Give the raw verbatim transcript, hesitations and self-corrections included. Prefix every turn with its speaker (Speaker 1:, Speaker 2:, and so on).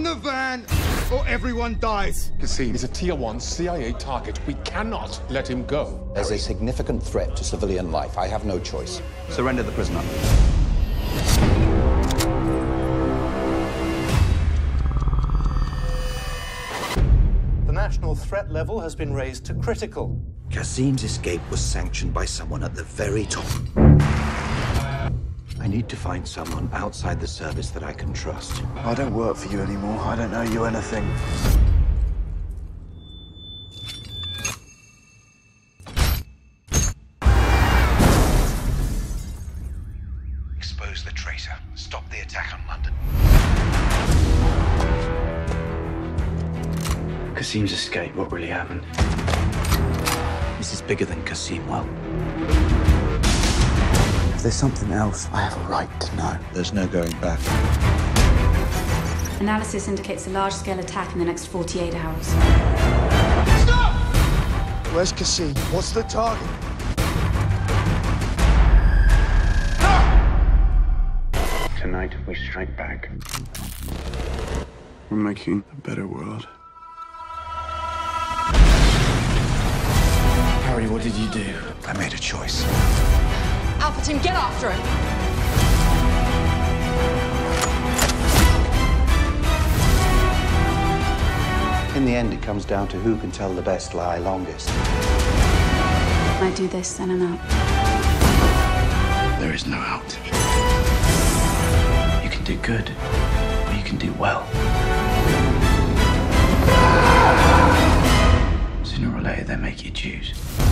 Speaker 1: the van, or everyone dies.
Speaker 2: Kassim is a tier one C I A target. We cannot let him go.
Speaker 3: There's a significant threat to civilian life. I have no choice. Surrender the prisoner.
Speaker 4: The national threat level has been raised to critical.
Speaker 5: Kassim's escape was sanctioned by someone at the very top. I need to find someone outside the service that I can trust.
Speaker 6: I don't work for you anymore. I don't know you anything.
Speaker 5: Expose the traitor. Stop the attack on London.
Speaker 6: Kassim's escape, what really happened?
Speaker 5: This is bigger than Kassim will.
Speaker 6: If there's something else, I have a right to know.
Speaker 5: There's no going back.
Speaker 7: Analysis indicates a large-scale attack in the next forty-eight hours.
Speaker 1: Stop!
Speaker 6: Where's Kassim? What's the target?
Speaker 8: Tonight we strike back.
Speaker 6: We're making a better world.
Speaker 1: Harry, what did you do?
Speaker 5: I made a choice.
Speaker 9: Alpha team, get after him!
Speaker 5: In the end, it comes down to who can tell the best lie longest.
Speaker 7: I do this and I'm out.
Speaker 6: There is no out. You can do good, or you can do well. Sooner or later, they make you choose.